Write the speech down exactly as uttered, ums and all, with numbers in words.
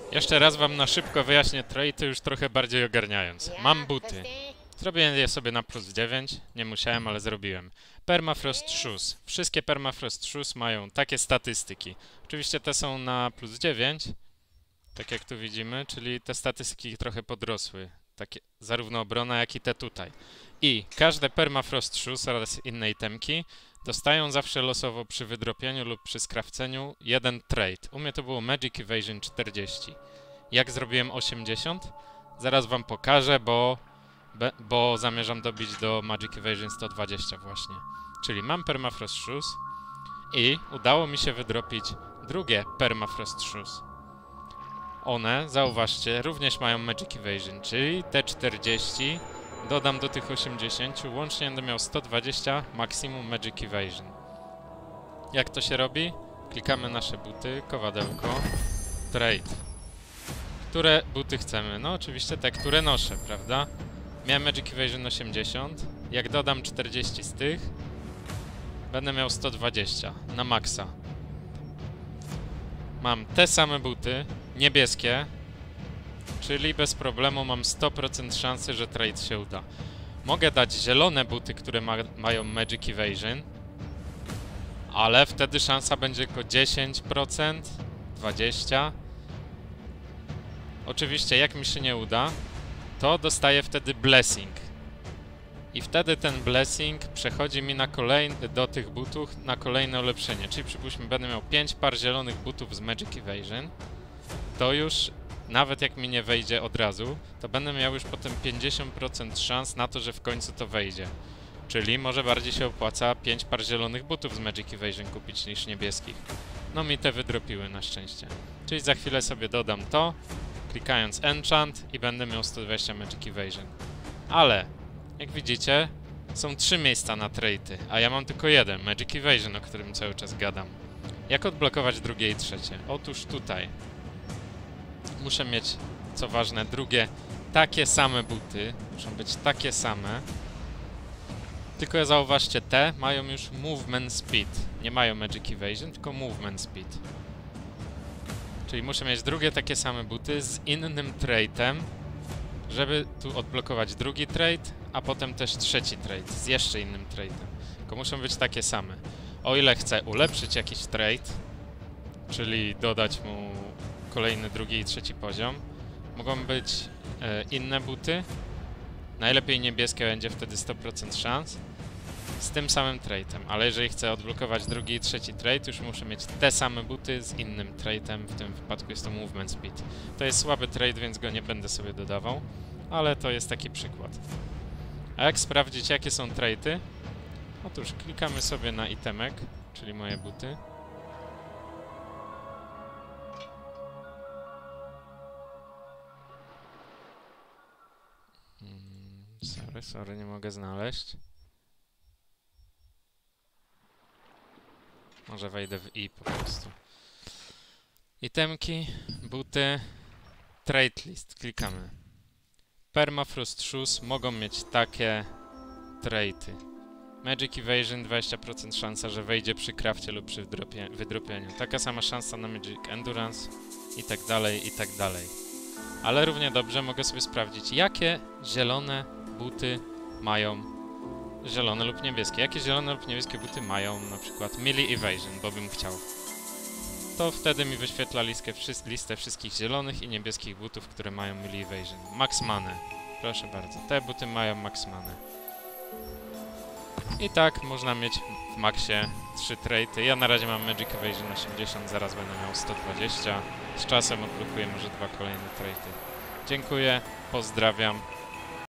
Jeszcze raz wam na szybko wyjaśnię traity, już trochę bardziej ogarniając. Mam buty. Zrobiłem je sobie na plus dziewięć, nie musiałem, ale zrobiłem. Permafrost Shoes. Wszystkie Permafrost Shoes mają takie statystyki. Oczywiście te są na plus dziewięć, tak jak tu widzimy, czyli te statystyki trochę podrosły. Takie, zarówno obrona, jak i te tutaj. I każde Permafrost Shoes oraz inne itemki dostają zawsze losowo przy wydropieniu lub przy skrawceniu jeden trait. U mnie to było Magic Evasion czterdzieści. Jak zrobiłem osiemdziesiąt? Zaraz wam pokażę, bo, be, bo zamierzam dobić do Magic Evasion sto dwadzieścia właśnie. Czyli mam Permafrost Shoes i udało mi się wydropić drugie Permafrost Shoes. One, zauważcie, również mają Magic Evasion, czyli te czterdzieści dodam do tych osiemdziesięciu, łącznie będę miał sto dwadzieścia maksimum Magic Evasion. Jak to się robi? Klikamy nasze buty, kowadełko, trade. Które buty chcemy? No oczywiście te, które noszę, prawda? Miałem Magic Evasion osiemdziesiąt, jak dodam czterdzieści z tych, będę miał sto dwadzieścia na maksa. Mam te same buty, niebieskie, czyli bez problemu mam sto procent szansy, że trade się uda. Mogę dać zielone buty, które ma, mają Magic Evasion, ale wtedy szansa będzie tylko dziesięć procent, dwadzieścia procent. Oczywiście, jak mi się nie uda, to dostaję wtedy Blessing. I wtedy ten Blessing przechodzi mi na kolejny, do tych butów na kolejne ulepszenie. Czyli przypuśćmy, będę miał pięć par zielonych butów z Magic Evasion, to już nawet jak mi nie wejdzie od razu, to będę miał już potem pięćdziesiąt procent szans na to, że w końcu to wejdzie. Czyli może bardziej się opłaca pięć par zielonych butów z Magic Evasion kupić niż niebieskich. No mi te wydropiły na szczęście. Czyli za chwilę sobie dodam to, klikając Enchant i będę miał sto dwadzieścia Magic Evasion. Ale, jak widzicie, są trzy miejsca na traity, a ja mam tylko jeden, Magic Evasion, o którym cały czas gadam. Jak odblokować drugie i trzecie? Otóż tutaj. Muszę mieć, co ważne, drugie takie same buty. Muszą być takie same. Tylko zauważcie, te mają już Movement Speed. Nie mają Magic Evasion, tylko Movement Speed. Czyli muszę mieć drugie takie same buty z innym traitem, żeby tu odblokować drugi trait, a potem też trzeci trait z jeszcze innym traitem. Tylko muszą być takie same. O ile chcę ulepszyć jakiś trait, czyli dodać mu kolejny drugi i trzeci poziom, mogą być e, inne buty. Najlepiej niebieskie, będzie wtedy sto procent szans z tym samym traitem, ale jeżeli chcę odblokować drugi i trzeci trait, już muszę mieć te same buty z innym traitem, w tym wypadku jest to Movement Speed. To jest słaby trait, więc go nie będę sobie dodawał, ale to jest taki przykład. A jak sprawdzić, jakie są traity? Otóż klikamy sobie na itemek, czyli moje buty. Hmm, sorry, sorry, nie mogę znaleźć. Może wejdę w i po prostu. Itemki, buty, trade list, klikamy. Permafrost Shoes mogą mieć takie traity. Magic Evasion dwadzieścia procent szansa, że wejdzie przy crafcie lub przy wydropieniu. Taka sama szansa na Magic Endurance i tak dalej, i tak dalej. Ale równie dobrze mogę sobie sprawdzić, jakie zielone buty mają zielone lub niebieskie. Jakie zielone lub niebieskie buty mają na przykład Melee Evasion, bo bym chciał. To wtedy mi wyświetla listę, listę wszystkich zielonych i niebieskich butów, które mają Melee Evasion. Max Manę. Proszę bardzo. Te buty mają Max Manę. I tak można mieć w maxie trzy traity. Ja na razie mam Magic Evasion osiemdziesiąt, zaraz będę miał sto dwadzieścia. Z czasem odblokuję może dwa kolejne traity. Dziękuję, pozdrawiam.